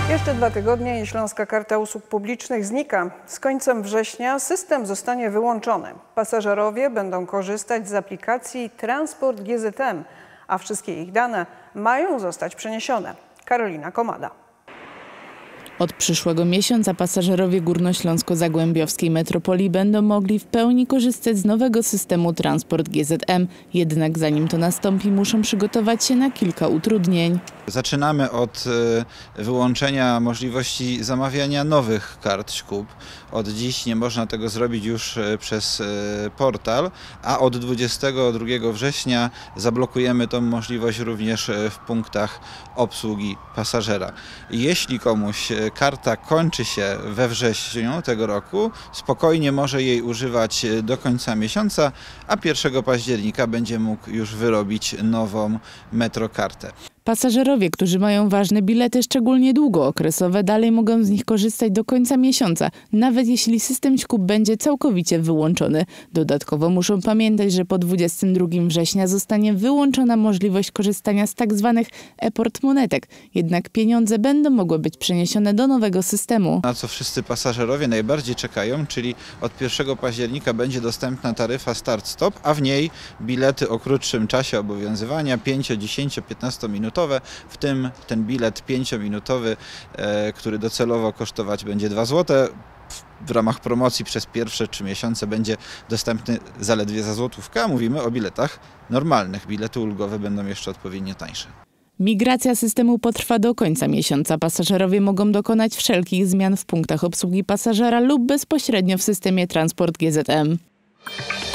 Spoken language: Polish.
Jeszcze 2 tygodnie i Śląska Karta Usług Publicznych znika. Z końcem września system zostanie wyłączony. Pasażerowie będą korzystać z aplikacji Transport GZM, a wszystkie ich dane mają zostać przeniesione. Karolina Komada. Od przyszłego miesiąca pasażerowie górnośląsko-zagłębiowskiej metropolii będą mogli w pełni korzystać z nowego systemu Transport GZM. Jednak zanim to nastąpi, muszą przygotować się na kilka utrudnień. Zaczynamy od wyłączenia możliwości zamawiania nowych kart ŚKUB. Od dziś nie można tego zrobić już przez portal, a od 22 września zablokujemy tą możliwość również w punktach obsługi pasażera. Jeśli komuś karta kończy się we wrześniu tego roku, spokojnie może jej używać do końca miesiąca, a 1 października będzie mógł już wyrobić nową metrokartę. Pasażerowie, którzy mają ważne bilety, szczególnie długookresowe, dalej mogą z nich korzystać do końca miesiąca, nawet jeśli system ŚKUB będzie całkowicie wyłączony. Dodatkowo muszą pamiętać, że po 22 września zostanie wyłączona możliwość korzystania z tzw. e-portmonetek. Jednak pieniądze będą mogły być przeniesione do nowego systemu. Na co wszyscy pasażerowie najbardziej czekają, czyli od 1 października będzie dostępna taryfa start-stop, a w niej bilety o krótszym czasie obowiązywania 5, 10, 15 minutowe. W tym ten bilet 5-minutowy, który docelowo kosztować będzie 2 zł, w ramach promocji przez pierwsze 3 miesiące będzie dostępny zaledwie za złotówkę, a mówimy o biletach normalnych. Bilety ulgowe będą jeszcze odpowiednio tańsze. Migracja systemu potrwa do końca miesiąca. Pasażerowie mogą dokonać wszelkich zmian w punktach obsługi pasażera lub bezpośrednio w systemie Transport GZM.